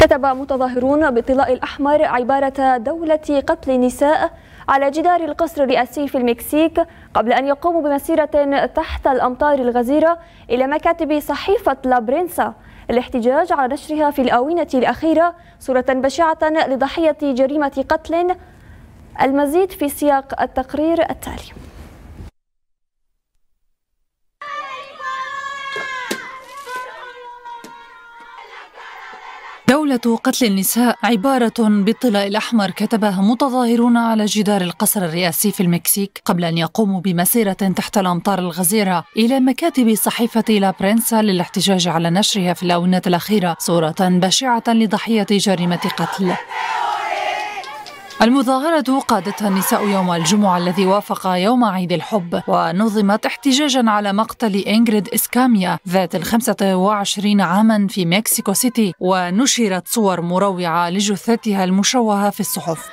كتب متظاهرون بالطلاء الأحمر عبارة دولة قتل النساء على جدار القصر الرئاسي في المكسيك قبل أن يقوموا بمسيرة تحت الأمطار الغزيرة إلى مكاتب صحيفة لا برينسا للاحتجاج على نشرها في الآونة الأخيرة صورة بشعة لضحية جريمة قتل. المزيد في سياق التقرير التالي. دولة قتل النساء عبارة بالطلاء الأحمر كتبها متظاهرون على جدار القصر الرئاسي في المكسيك قبل أن يقوموا بمسيرة تحت الأمطار الغزيرة إلى مكاتب صحيفة لا برينسا للاحتجاج على نشرها في الآونة الأخيرة صورة بشعة لضحية جريمة قتل. المظاهرة قادتها النساء يوم الجمعة الذي وافق يوم عيد الحب، ونظمت احتجاجا على مقتل إنغريد إسكاميا ذات 25 عاما في مكسيكو سيتي، ونشرت صور مروعة لجثتها المشوهة في الصحف.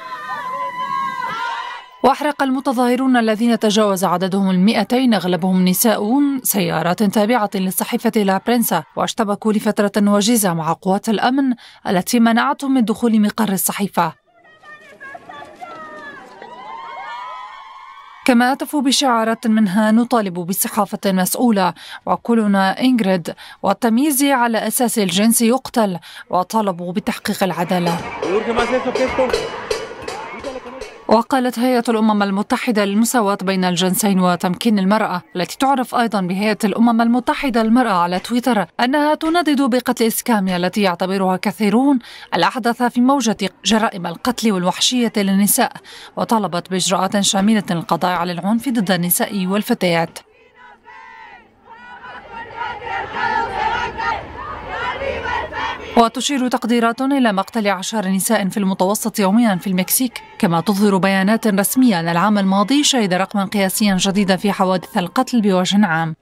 وأحرق المتظاهرون الذين تجاوز عددهم 200 أغلبهم نساء سيارات تابعة لصحيفة لا برينسا، واشتبكوا لفترة وجيزة مع قوات الأمن التي منعتهم من دخول مقر الصحيفة. كما هتفوا بشعارات منها نطالب بصحافة مسؤولة، وكلنا إنغريد، والتمييز على أساس الجنس يقتل، وطالبوا بتحقيق العدالة. وقالت هيئة الأمم المتحدة للمساواة بين الجنسين وتمكين المرأة التي تعرف أيضا بهيئة الأمم المتحدة للمرأة على تويتر أنها تندد بقتل إسكاميا التي يعتبرها كثيرون الأحدث في موجة جرائم القتل والوحشية للنساء، وطالبت بإجراءات شاملة للقضاء على العنف ضد النساء والفتيات. وتشير تقديرات إلى مقتل 10 نساء في المتوسط يوميا في المكسيك، كما تظهر بيانات رسمية أن العام الماضي شهد رقما قياسيا جديدا في حوادث القتل بوجه عام.